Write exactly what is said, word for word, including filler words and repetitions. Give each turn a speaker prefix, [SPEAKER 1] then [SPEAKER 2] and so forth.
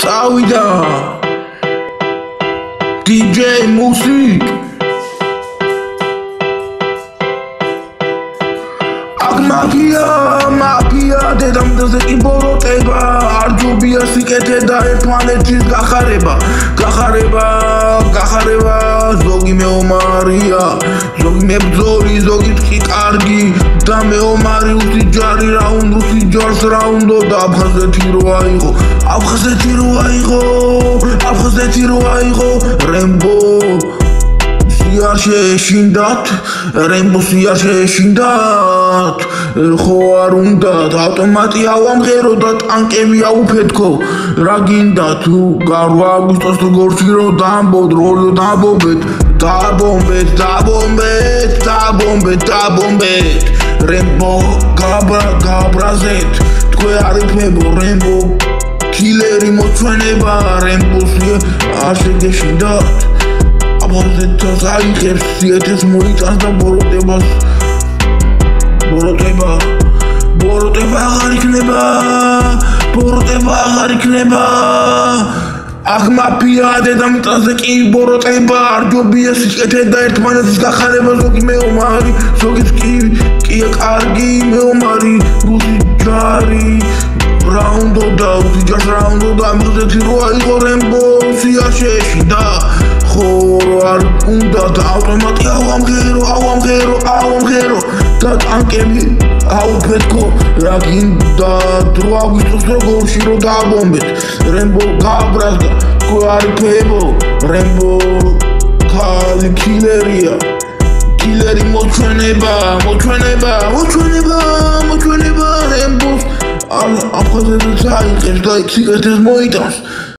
[SPEAKER 1] წავიდა დიჯეი მუსიკ აქ მაგია მაგია დედამიწაზე კი ბოროტება არ ჯობია სიკეთე და ერთმანეთის გახარება გახარება გახარება ზოგი მეომარია ზოგი მებრძოლი ზოგი კი კარგი და მეომარი უსიჯარი რა უნდა უსიჯარს რა უნდა და აფხაზეთი რო აიღო აფხაზეთი რო აიღო აფხაზეთი რო აიღო რემბო სიარ შეეშინდათ რემბო სიარ შეეშინდათ ხო არ უნდათ ავტომატი ავამღერო და ტანკები აუფეთქო რა გინდა თუ გარვა აგვისტოს როგორში რო დამბოდ რო დაბომბეთ დაბომბეთ დაბომბეთ დაბომბეთ დაბომბეთ რემბო გაბრა გაბრაზეთ თქვე არიფებო რემბო კილერი მოჩვენება რემბოსი არ შეგეშინდათ აბორდეთს აიღებს სიეთეს მოიწანს და ბოროტებას ბოროტება ბოროტება აღარ იქნება ბოროტება აღარ იქნება აქ მაფია დედამიწაზე კი ბოროტება არ ჯობია სიკეთე და ერთმანეთის გახარება ზოგი მეომარი ზოგის კი კია კარგი მეომარი უსიჯარი რა უნდა და უსიჯარს რა უნდა და აფხაზეთი რო აიღო რემბო სიარ შეეშინდა ხო არ უნდა და ავტომატი ავამღერო ავამღერო ავამღერო და ტანკები აუფეთქო რა გინდა დრო აგვისტოს როგორში რო დაბომბეთ რემბო გაბრაზდა თქვე არიფებო რემბო ქალი კილერია კილერი მოჩვენება მოჩვენება მოჩვენება მოჩვენება რემბოს აფხაზეთს აიღებს და სიკეთეს მოიტანს